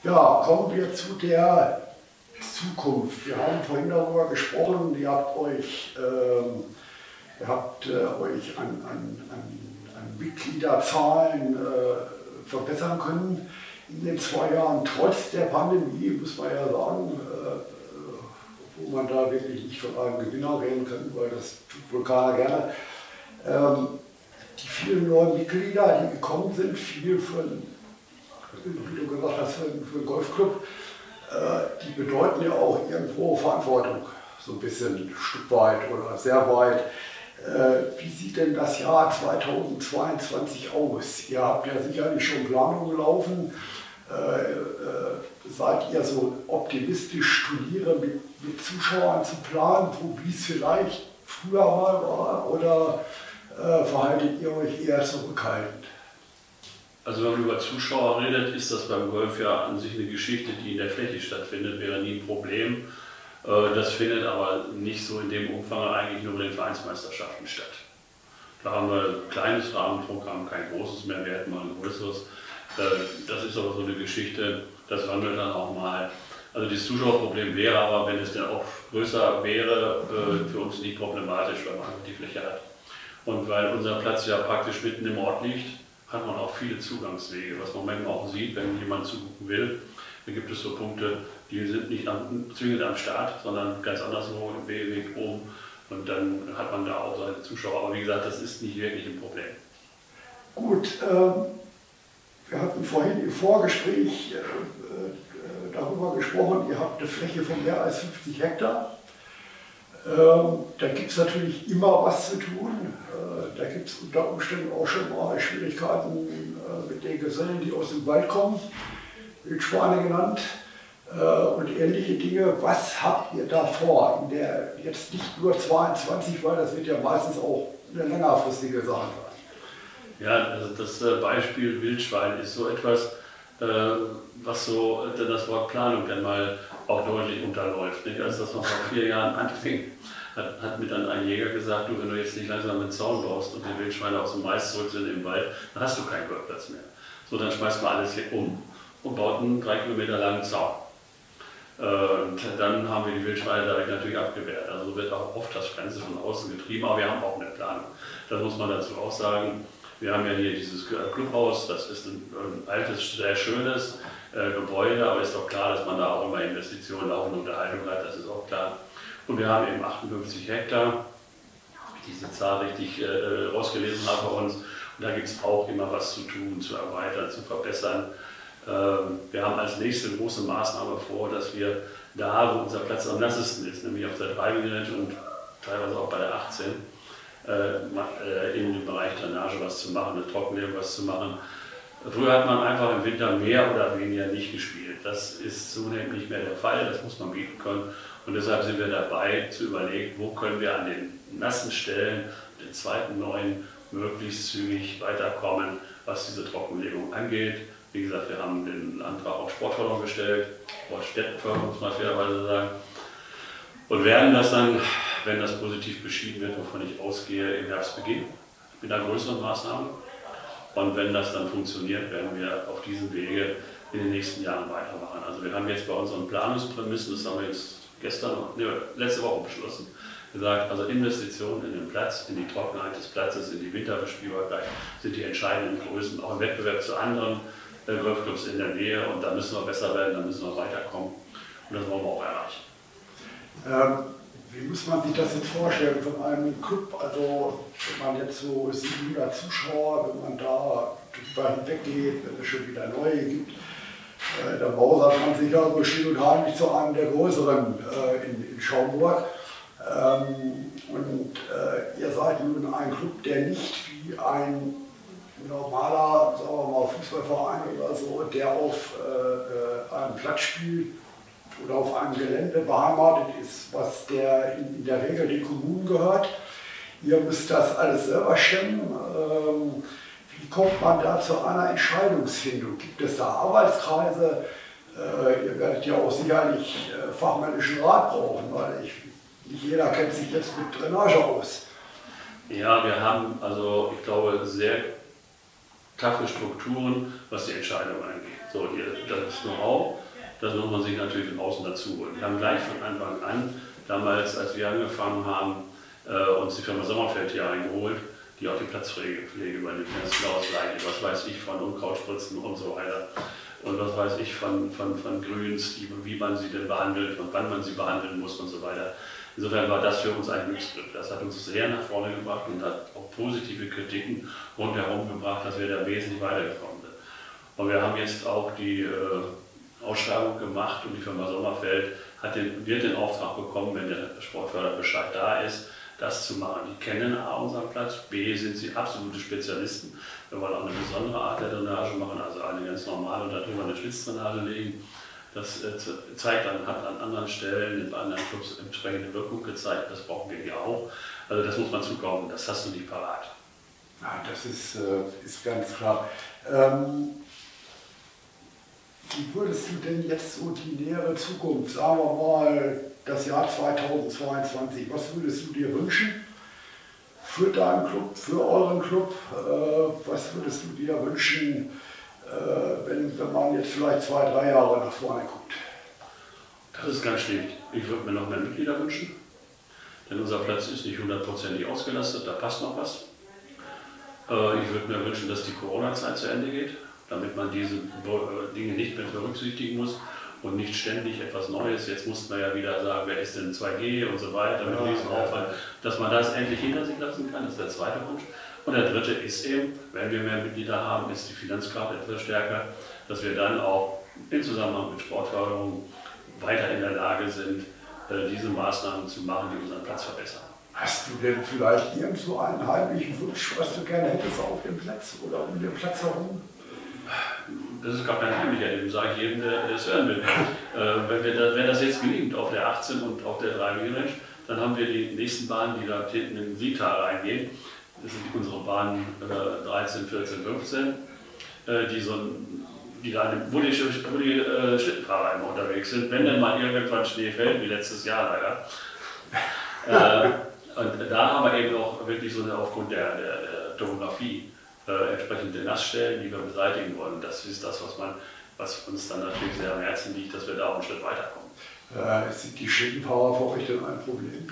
Ja, kommen wir zu der Zukunft. Wir haben vorhin darüber gesprochen, ihr habt euch an Mitgliederzahlen verbessern können in den 2 Jahren, trotz der Pandemie, muss man ja sagen, wo man da wirklich nicht von einem Gewinner reden kann, weil das tut wohl keiner gerne. Die vielen neuen Mitglieder, die gekommen sind, viel von, wie du gesagt hast, für einen Golfclub, die bedeuten ja auch irgendwo Verantwortung, so ein bisschen ein Stück weit oder sehr weit. Wie sieht denn das Jahr 2022 aus? Ihr habt ja sicherlich schon Planungen laufen. Seid ihr so optimistisch, Turniere mit Zuschauern zu planen, wie es vielleicht früher mal war, oder verhaltet ihr euch eher zurückhaltend? Also wenn man über Zuschauer redet, ist das beim Golf ja an sich eine Geschichte, die in der Fläche stattfindet, wäre nie ein Problem. Das findet aber nicht so in dem Umfang eigentlich nur bei den Vereinsmeisterschaften statt. Da haben wir ein kleines Rahmenprogramm, kein großes mehr, wir hätten mal ein größeres. Das ist aber so eine Geschichte, das wandelt dann auch mal. Also das Zuschauerproblem wäre aber, wenn es dann auch größer wäre, für uns nicht problematisch, weil man die Fläche hat. Und weil unser Platz ja praktisch mitten im Ort liegt, hat man auch viele Zugangswege, was man manchmal auch sieht, wenn jemand zugucken will. Da gibt es so Punkte, die sind nicht zwingend am Start, sondern ganz anderswo im Weg oben. Und dann hat man da auch seine Zuschauer. Aber wie gesagt, das ist nicht wirklich ein Problem. Gut, wir hatten vorhin im Vorgespräch darüber gesprochen, ihr habt eine Fläche von mehr als 50 Hektar. Da gibt es natürlich immer was zu tun. Da gibt es unter Umständen auch schon mal Schwierigkeiten mit den Gesellen, die aus dem Wald kommen, Wildschweine genannt, und ähnliche Dinge. Was habt ihr da vor? Jetzt nicht nur 22, weil das wird ja meistens auch eine längerfristige Sache sein. Ja, also das Beispiel Wildschwein ist so etwas, was so das Wort Planung dann mal auch deutlich unterläuft. Nicht? Als das noch vor 4 Jahren anfing, hat mir dann ein Jäger gesagt, du, wenn du jetzt nicht langsam einen Zaun baust und die Wildschweine aus dem Mais zurück sind im Wald, dann hast du keinen Golfplatz mehr. So, dann schmeißt man alles hier um und baut einen 3 Kilometer langen Zaun. Und dann haben wir die Wildschweine direkt natürlich abgewehrt. Also wird auch oft das Ganze von außen getrieben, aber wir haben auch eine Planung. Das muss man dazu auch sagen. Wir haben ja hier dieses Clubhaus, das ist ein altes, sehr schönes Gebäude, aber ist doch klar, dass man da auch immer Investitionen, auch eine Unterhaltung hat, das ist auch klar. Und wir haben eben 58 Hektar, wenn ich diese Zahl richtig rausgelesen habe bei uns. Und da gibt es auch immer was zu tun, zu erweitern, zu verbessern. Wir haben als nächste große Maßnahme vor, dass wir da, wo unser Platz am nassesten ist, nämlich auf der 3 und teilweise auch bei der 18, in dem Bereich Drainage was zu machen, eine Trockenlegung was zu machen. Früher hat man einfach im Winter mehr oder weniger nicht gespielt. Das ist zunehmend nicht mehr der Fall, das muss man bieten können. Und deshalb sind wir dabei zu überlegen, wo können wir an den nassen Stellen, den zweiten neuen, möglichst zügig weiterkommen, was diese Trockenlegung angeht. Wie gesagt, wir haben den Antrag auf Sportförderung gestellt, Sportstättenförderung muss man fairerweise sagen, und werden das dann, wenn das positiv beschieden wird, wovon ich ausgehe, im Herbst beginnen, mit einer größeren Maßnahme. Und wenn das dann funktioniert, werden wir auf diesem Wege in den nächsten Jahren weitermachen. Also wir haben jetzt bei unseren Planungsprämissen, das haben wir jetzt letzte Woche beschlossen, gesagt, also Investitionen in den Platz, in die Trockenheit des Platzes, in die Winterbespielbarkeit sind die entscheidenden Größen, auch im Wettbewerb zu anderen Golfclubs in der Nähe, und da müssen wir besser werden, da müssen wir weiterkommen, und das wollen wir auch erreichen. Wie muss man sich das jetzt vorstellen von einem Club? Also wenn man jetzt so 700 Zuschauer, wenn man da drüber hinweggeht, wenn es schon wieder neue gibt, dann mausert man sich ja so still und heimlich zu einem der größeren in Schaumburg. Ihr seid nun ein Club, der nicht wie ein normaler, sagen wir mal, Fußballverein oder so, der auf einem Platz spielt oder auf einem Gelände beheimatet ist, was in der Regel den Kommunen gehört. Ihr müsst das alles selber stemmen. Wie kommt man da zu einer Entscheidungsfindung? Gibt es da Arbeitskreise? Ihr werdet ja auch sicherlich fachmännischen Rat brauchen, weil nicht jeder kennt sich jetzt mit Drainage aus. Ja, wir haben also, ich glaube, sehr taffe Strukturen, was die Entscheidung angeht. So, das Know-how, das muss man sich natürlich von außen dazu holen. Wir haben gleich von Anfang an, damals, als wir angefangen haben, uns die Firma Sommerfeld hier eingeholt, die auch die Platzpflege übernimmt, das Ausgleich, was weiß ich von Unkrautspritzen und so weiter. Und was weiß ich von Grüns, wie man sie denn behandelt und wann man sie behandeln muss und so weiter. Insofern war das für uns ein Glücksgriff. Das hat uns sehr nach vorne gebracht und hat auch positive Kritiken rundherum gebracht, dass wir da wesentlich weitergekommen sind. Und wir haben jetzt auch die Ausschreibung gemacht und die Firma Sommerfeld wird den Auftrag bekommen, wenn der Sportförderbescheid da ist, das zu machen. Die kennen A, unseren Platz, B, sind sie absolute Spezialisten. Wir wollen auch eine besondere Art der Drainage machen, also eine ganz normale und darüber eine Schlitzdrainage legen. Das zeigt dann, hat an anderen Stellen, in anderen Clubs entsprechende Wirkung gezeigt, das brauchen wir hier auch. Also das muss man zukaufen, das hast du nicht parat. Ja, das ist ganz klar. Wie würdest du denn jetzt so die nähere Zukunft, sagen wir mal das Jahr 2022, was würdest du dir wünschen für deinen Club, für euren Club? Was würdest du dir wünschen, wenn man jetzt vielleicht 2, 3 Jahre nach vorne guckt? Das ist ganz schlecht. Ich würde mir noch mehr Mitglieder wünschen, denn unser Platz ist nicht 100%ig ausgelastet, da passt noch was. Ich würde mir wünschen, dass die Corona-Zeit zu Ende geht, damit man diese Dinge nicht mehr berücksichtigen muss und nicht ständig etwas Neues. Jetzt mussten wir ja wieder sagen, wer ist denn 2G und so weiter, mit Riesenaufwand, dass man das endlich hinter sich lassen kann, das ist der zweite Wunsch. Und der dritte ist eben, wenn wir mehr Mitglieder haben, ist die Finanzkraft etwas stärker, dass wir dann auch im Zusammenhang mit Sportförderung weiter in der Lage sind, diese Maßnahmen zu machen, die unseren Platz verbessern. Hast du denn vielleicht irgend so einen heimlichen Wunsch, was du gerne hättest auf dem Platz oder um den Platz herum? Das ist gar kein heimlicher, dem sage ich jedem, der es hören will. Wenn das jetzt gelingt auf der 18 und auf der 3 Range, dann haben wir die nächsten Bahnen, die da hinten in Siegtal reingehen. Das sind unsere Bahnen 13, 14, 15, wo die Schlittenfahrer immer unterwegs sind, wenn dann mal irgendwann Schnee fällt, wie letztes Jahr leider. Und da haben wir eben auch wirklich so eine, aufgrund der Topografie entsprechende Nassstellen, die wir beseitigen wollen. Das ist das, was uns dann natürlich sehr am Herzen liegt, dass wir da auch einen Schritt weiterkommen. Sind die Schlittenfahrer für euch denn ein Problem?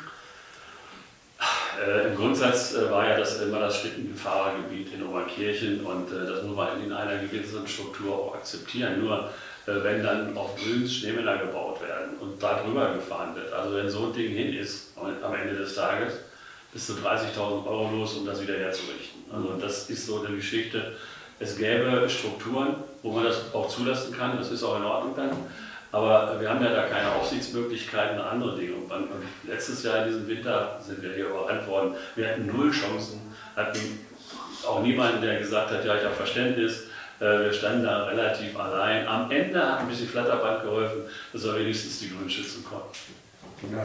Im Grundsatz war ja das immer das Schlittenfahrergebiet in Obernkirchen und das muss man in einer gewissen Struktur auch akzeptieren. Nur wenn dann auf Grüns Schneemänner gebaut werden und da drüber gefahren wird, also wenn so ein Ding hin ist am Ende des Tages, bist du 30.000 Euro los, um das wieder herzurichten. Also das ist so eine Geschichte. Es gäbe Strukturen, wo man das auch zulassen kann, das ist auch in Ordnung dann. Aber wir haben ja da keine Aufsichtsmöglichkeiten, andere Dinge. Und letztes Jahr in diesem Winter sind wir hier überrannt worden. Wir hatten 0 Chancen, hatten auch niemanden, der gesagt hat, ja, ich habe Verständnis. Wir standen da relativ allein. Am Ende hat ein bisschen Flatterband geholfen, dass wir wenigstens die Grünen schützen konnten. Na,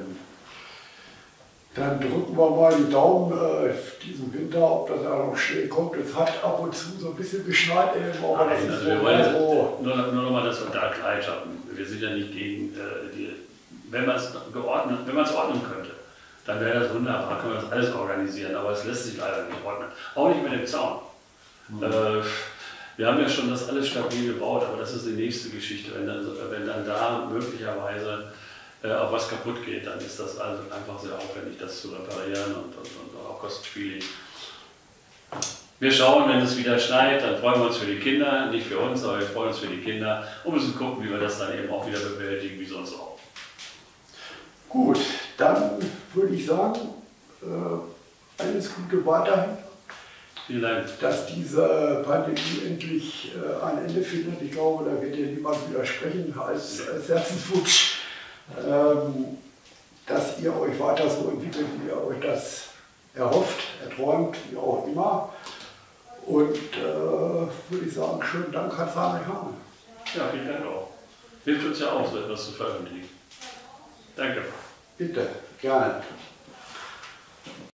dann drücken wir mal die Daumen diesen Winter, ob das ja noch Schnee kommt. Es hat ab und zu so ein bisschen geschneit eben, aber nein, das ist wir wollen so. Nur noch mal, dass wir da Klarheit schaffen. Wir sind ja nicht gegen wenn man es ordnen könnte, dann wäre das wunderbar, können wir das alles organisieren, aber es lässt sich leider nicht ordnen. Auch nicht mit dem Zaun. Wir haben ja schon das alles stabil gebaut, aber das ist die nächste Geschichte. Wenn dann da möglicherweise auch was kaputt geht, dann ist das also einfach sehr aufwendig, das zu reparieren und auch kostenspielig. Wir schauen, wenn es wieder schneit, dann freuen wir uns für die Kinder, nicht für uns, aber wir freuen uns für die Kinder und müssen gucken, wie wir das dann eben auch wieder bewältigen, wie sonst auch. Gut, dann würde ich sagen, alles Gute weiterhin. Vielen Dank. Dass diese Pandemie endlich ein Ende findet. Ich glaube, da wird dir niemand widersprechen als Herzenswunsch. Dass ihr euch weiter so entwickelt, wie ihr euch das erhofft, erträumt, wie auch immer. Und würde ich sagen, schönen Dank, Hans-Heinrich Hahn. Ja, vielen Dank auch. Hilft uns ja auch, so etwas zu veröffentlichen. Danke. Bitte, gerne.